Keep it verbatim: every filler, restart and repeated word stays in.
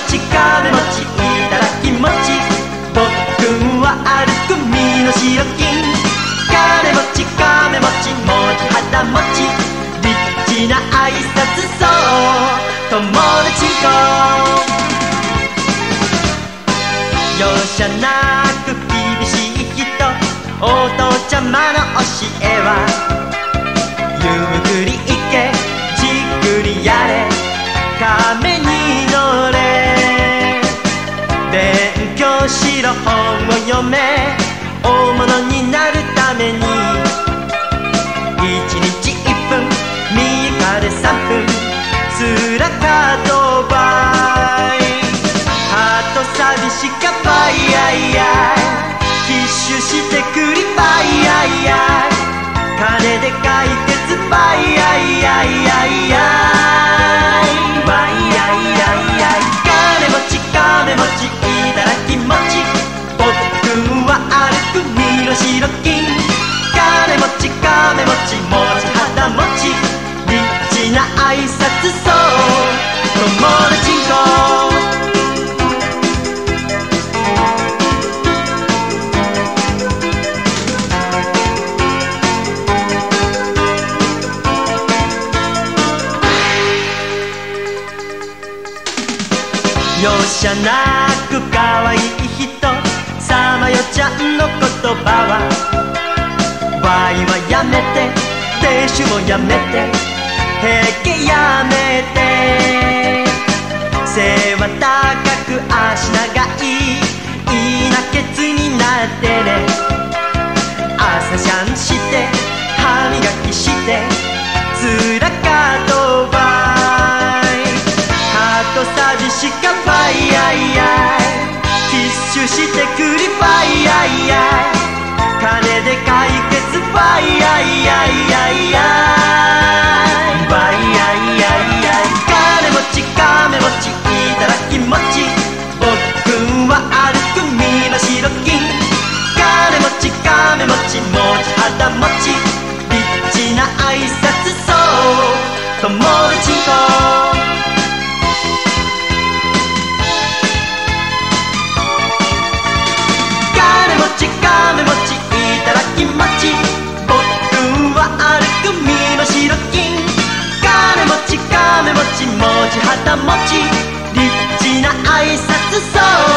ち金持ちいただきもち、僕は歩く身の代金。金持ち亀持ち持ち旗持ち、リッチな挨拶そう友達んこ。容赦なく厳しい人、お父ちゃまの教えはゆっくり行けじっくりやれ亀に乗れ、勉強しろ本を読め大物になるために、いちにちいっぷんみっかでさんぷんすらかとばい、ハート寂しかばいやいや必死してくりばいやいや、金で解決ばいやいやいやいやばいやいやいや、金持ち亀持ちいただきもち、僕は歩く身の代金。金持ち亀持ち持ち旗持ち、リッチな挨拶そう友達んこ。容赦なく可愛い人、さまよちゃんの言葉はワイはやめて亭主もやめて平家やめて、背は高く足長いいいなケツになってね、朝シャンして歯磨きしてつらかとばい、ハート寂しかばいやいや必死してくりばいやいや、金で解決ばいやいやいやいやばいやいやいや、金持ち亀持ちいただきもち、僕は歩く身の代金。金持ち亀持ち持ち旗持ち、リッチな挨拶そう友達んこ。亀持ちいただきもち、僕は歩く身の代金。金持ち亀持ち持ち旗持ち、リッチな挨拶そう